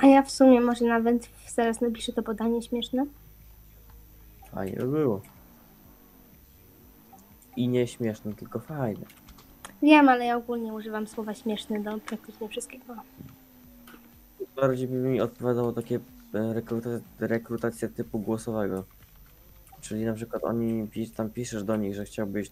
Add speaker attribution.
Speaker 1: A ja w sumie może nawet zaraz napiszę to podanie śmieszne.
Speaker 2: Fajnie by było. I nie śmieszne, tylko fajne.
Speaker 1: Wiem, ale ja ogólnie używam słowa śmieszne do praktycznie wszystkiego.
Speaker 2: Bardziej by mi odpowiadało takie rekrutacja typu głosowego. Czyli na przykład tam piszesz do nich, że chciałbyś